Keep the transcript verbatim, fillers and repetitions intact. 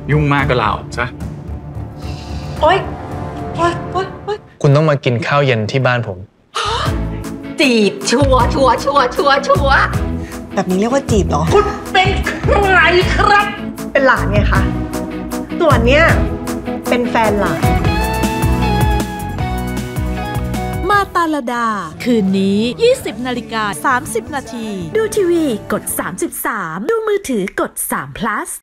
ยุ่งมากก็ลาออกซะโอ๊ยโอ๊ยโอ๊ยโอ๊ยคุณต้องมากินข้าวเย็นที่บ้านผมจีบชัวชัวชัวชัวชัวแบบนี้เรียกว่าจีบเหรอคุณเป็นใครครับเป็นหลานไงคะส่วนเนี้ยเป็นแฟนหลานมาตาลดาคืนนี้ ยี่สิบนาฬิกาสามสิบนาทีดูทีวีกดสามสิบสามดูมือถือกดสาม plus